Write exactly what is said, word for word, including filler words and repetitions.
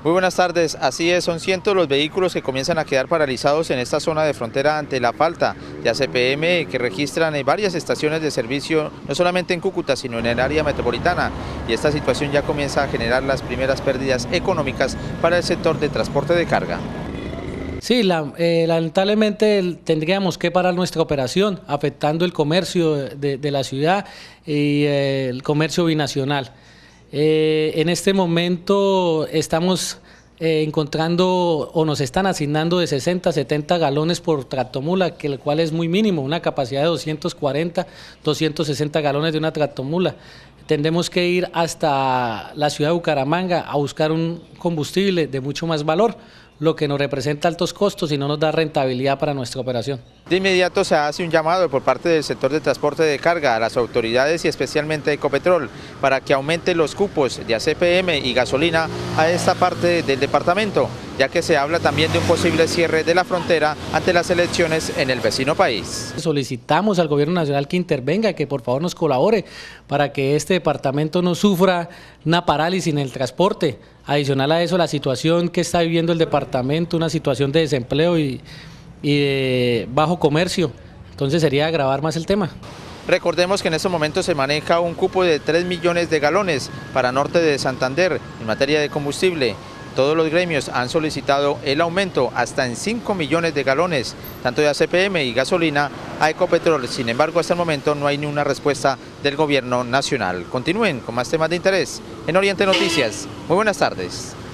Muy buenas tardes, así es, son cientos los vehículos que comienzan a quedar paralizados en esta zona de frontera ante la falta de A C P M que registran en varias estaciones de servicio, no solamente en Cúcuta, sino en el área metropolitana, y esta situación ya comienza a generar las primeras pérdidas económicas para el sector de transporte de carga. Sí, la, eh, lamentablemente tendríamos que parar nuestra operación, afectando el comercio de, de la ciudad y eh, el comercio binacional. Eh, en este momento estamos eh, encontrando o nos están asignando de sesenta a setenta galones por tractomula, que el cual es muy mínimo, una capacidad de doscientos cuarenta, doscientos sesenta galones de una tractomula. Tendremos que ir hasta la ciudad de Bucaramanga a buscar un combustible de mucho más valor, lo que nos representa altos costos y no nos da rentabilidad para nuestra operación. De inmediato se hace un llamado por parte del sector de transporte de carga a las autoridades y especialmente a Ecopetrol para que aumente los cupos de A C P M y gasolina a esta parte del departamento, ya que se habla también de un posible cierre de la frontera ante las elecciones en el vecino país. Solicitamos al gobierno nacional que intervenga, que por favor nos colabore para que este departamento no sufra una parálisis en el transporte. Adicional a eso, la situación que está viviendo el departamento, una situación de desempleo y, y de bajo comercio, entonces sería agravar más el tema. Recordemos que en estos momentos se maneja un cupo de tres millones de galones para norte de Santander en materia de combustible. Todos los gremios han solicitado el aumento hasta en cinco millones de galones, tanto de A C P M y gasolina, a Ecopetrol. Sin embargo, hasta el momento no hay ni una respuesta del gobierno nacional. Continúen con más temas de interés en Oriente Noticias. Muy buenas tardes.